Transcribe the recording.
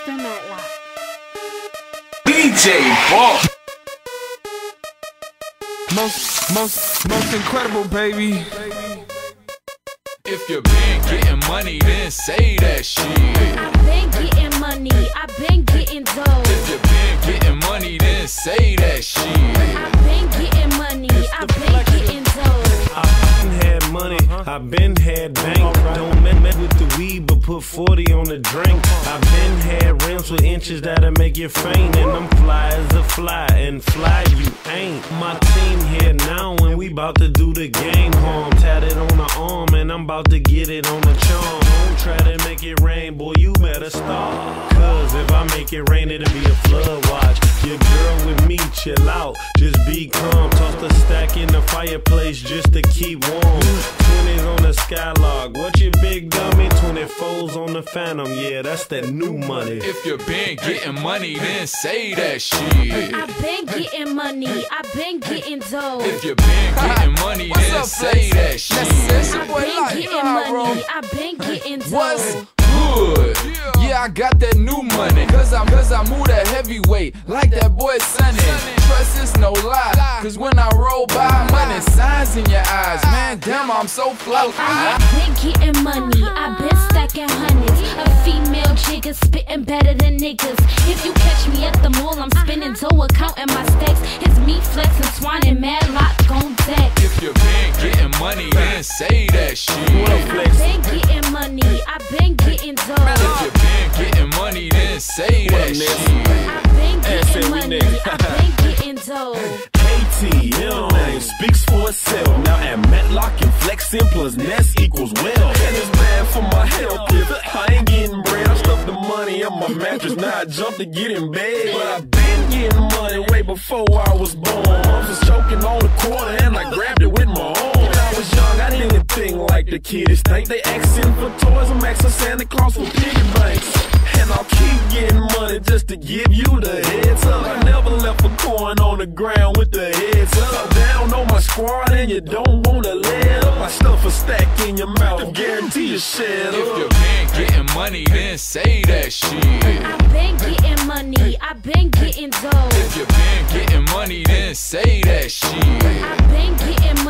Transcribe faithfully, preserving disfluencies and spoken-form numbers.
Mister Matlock. D J Ball. Most, most, most incredible, baby. If you been getting money, then say that shit. I been getting money, I been getting dough. If you been getting money, then say that shit. I been getting money, I been getting dough. I been had money, I been had bank. Don't met, met with the weed, but put forty on the drink. I been had rims with inches that'll make you faint. And I'm fly as a fly, and fly you ain't. My team here now, and we bout to do the game harm. Tatted on the arm, and I'm about to get it on the charm. Don't try to make it rain, boy, you better stop. Cause if I make it rain, it'll be a flood watch. Your girl with me, chill out, just be calm. Toss the stack in the fireplace just to keep warm. twenties on the Skylark, what you big dummy? twenty-fours on the Phantom, yeah, that's that new money. If you been getting money, then say that shit. I been getting money, I been getting dough. If you been getting money, then up, say that shit. I been getting money, I been getting What's dough. good? Yeah, I got that new money. Cause I'm, cause I move that heavyweight like that boy Sonny. Trust is no lie. Cause when I roll by, money signs in your eyes. Man, damn, I'm so flow. I been getting money, I been stacking hundreds. A female jigger spitting better than niggas. If you catch me at the mall, I'm spinning dough, counting my stacks. It's me flexing, Swan and Matlock on deck. If you been getting money, then say that shit. I been getting money, I been getting dough. If you been getting money, then say that shit. I been getting money, I been getting dough. A T M speaks for itself. Now at Matlock and flexing plus Ness equals well. And it's bad for my health if I ain't getting bread. I stuffed the money on my mattress, now I jump to get in bed. But I been getting money way before I was born. I was choking on the corner and I grabbed it with my arm. When I was young, I didn't anything like the kids think. They asking for toys, I'm asking Santa Claus for piggy banks. And I'll keep getting money just to give you the heads up. I never left a coin on the ground with the heads up. Down on my squad and you don't wanna let up. I stuff a stack in your mouth and guarantee you shut up. If you been getting money, then say that shit. I been getting money, I been getting dough. If you been getting money, then say that shit. I been getting